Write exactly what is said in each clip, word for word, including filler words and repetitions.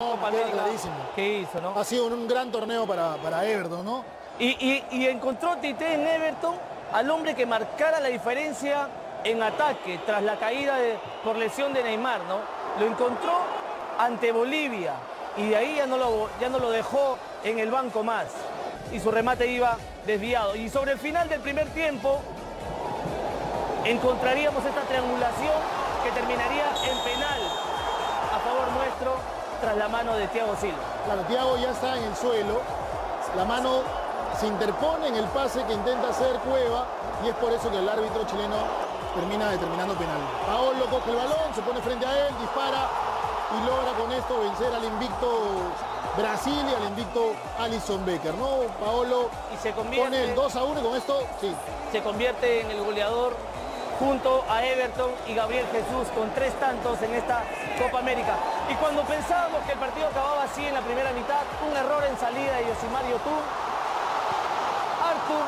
No, queda clarísimo. ¿Qué hizo, no? Ha sido un, un gran torneo para, para Everton, ¿no? Y, y, y encontró Tite en Everton al hombre que marcara la diferencia en ataque tras la caída de, por lesión de Neymar, ¿no? Lo encontró ante Bolivia y de ahí ya no, lo, ya no lo dejó en el banco más. Y su remate iba desviado. Y sobre el final del primer tiempo encontraríamos esta triangulación que terminaría en penal a favor nuestro tras la mano de Thiago Silva. Claro, Thiago ya está en el suelo, la mano se interpone en el pase que intenta hacer Cueva y es por eso que el árbitro chileno termina determinando penal. Paolo coge el balón, se pone frente a él, dispara y logra con esto vencer al invicto Brasil y al invicto Alisson Becker, ¿no? Paolo y se convierte, pone el dos a uno y con esto, sí. Se convierte en el goleador junto a Everton y Gabriel Jesús con tres tantos en esta Copa América. Y cuando pensábamos que el partido acababa así en la primera mitad, un error en salida de Yosimar Yotun, Arthur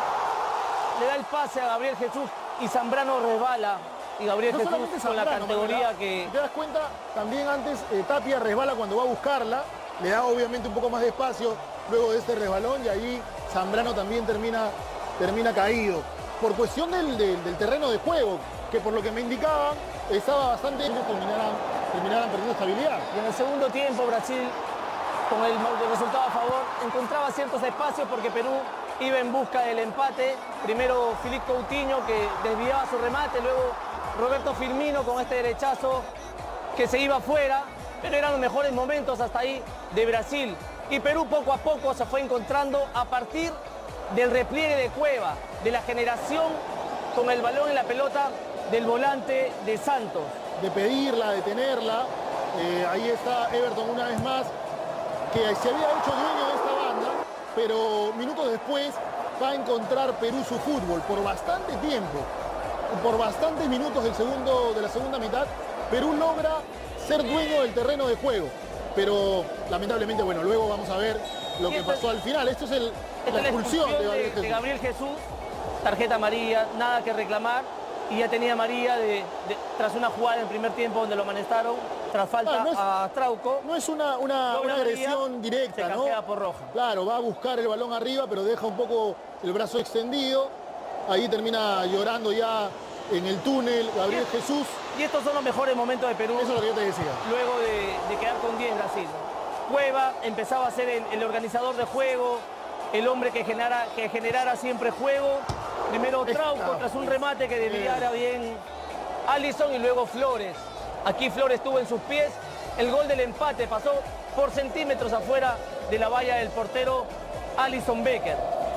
le da el pase a Gabriel Jesús y Zambrano resbala. Y Gabriel no Jesús con Zambrano, la categoría ¿verdad? que... Si te das cuenta, también antes eh, Tapia resbala cuando va a buscarla, le da obviamente un poco más de espacio luego de este resbalón y ahí Zambrano también termina, termina caído. Por cuestión del, del, del terreno de juego, que por lo que me indicaban, estaba bastante... terminaran, terminaran perdiendo estabilidad. Y en el segundo tiempo Brasil, con el, el resultado a favor, encontraba ciertos espacios porque Perú iba en busca del empate. Primero Filipe Coutinho, que desviaba su remate, luego Roberto Firmino con este derechazo que se iba afuera, pero eran los mejores momentos hasta ahí de Brasil. Y Perú poco a poco se fue encontrando a partir del repliegue de Cueva, de la generación con el balón en la pelota del volante de Santos. De pedirla, de tenerla, eh, ahí está Everton una vez más, que se había hecho dueño de esta banda, pero minutos después va a encontrar Perú su fútbol por bastante tiempo. Por bastantes minutos del segundo, de la segunda mitad, Perú logra ser dueño del terreno de juego. Pero lamentablemente, bueno, luego vamos a ver lo que pasó al final. Esto es el, la expulsión de Gabriel Jesús. de Gabriel Jesús. Tarjeta amarilla, nada que reclamar. Y ya tenía amarilla de, de, tras una jugada en el primer tiempo donde lo amonestaron, tras falta ah, no es, a Trauco. No es una, una, una agresión directa, se ¿no? por roja. Claro, va a buscar el balón arriba, pero deja un poco el brazo extendido. Ahí termina llorando ya en el túnel Gabriel y, Jesús. Y estos son los mejores momentos de Perú. Eso es lo que yo te decía. Luego de, de quedar con diez Brasil. Cueva empezaba a ser el, el organizador de juego, el hombre que generara, que generara siempre juego. Primero Trauco tras un remate que desviara bien Alisson y luego Flores. Aquí Flores tuvo en sus pies el gol del empate, pasó por centímetros afuera de la valla del portero Alisson Becker.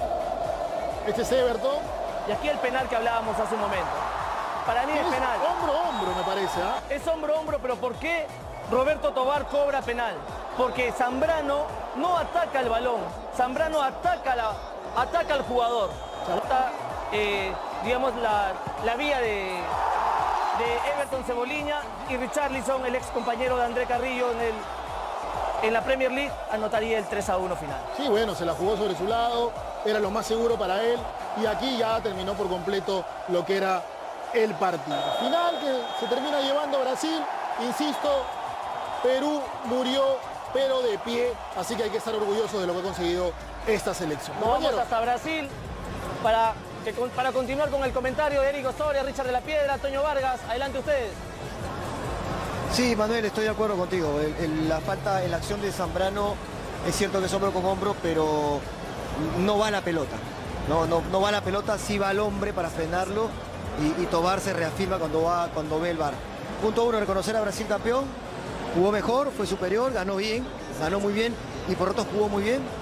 Este es Everton. Y aquí el penal que hablábamos hace un momento. Para mí es, es penal. Hombro a hombro, me parece. ¿eh? Es hombro a hombro, pero ¿por qué Roberto Tobar cobra penal? Porque Zambrano no ataca el balón. Zambrano ataca, la, ataca al jugador. Está, eh, digamos, la, la vía de, de Everton Cebolinha y Richarlison, el ex compañero de André Carrillo en, el, en la Premier League, anotaría el tres a uno final. Sí, bueno, se la jugó sobre su lado, era lo más seguro para él y aquí ya terminó por completo lo que era el partido. Final que se termina llevando Brasil, insisto, Perú murió pero de pie, así que hay que estar orgullosos de lo que ha conseguido esta selección. Nos vamos hasta Brasil para, que, para continuar con el comentario de Eric Osoria, Richard de la Piedra, Toño Vargas. Adelante ustedes. Sí, Manuel, estoy de acuerdo contigo. El, el, la falta en la acción de Zambrano es cierto que es hombro con hombro, pero no va a la pelota. No, no, no va a la pelota, sí va al hombre para frenarlo y, y Tobar se reafirma cuando, va, cuando ve el V A R. Punto uno, reconocer a Brasil campeón. Jugó mejor, fue superior, ganó bien, ganó muy bien y por otro jugó muy bien.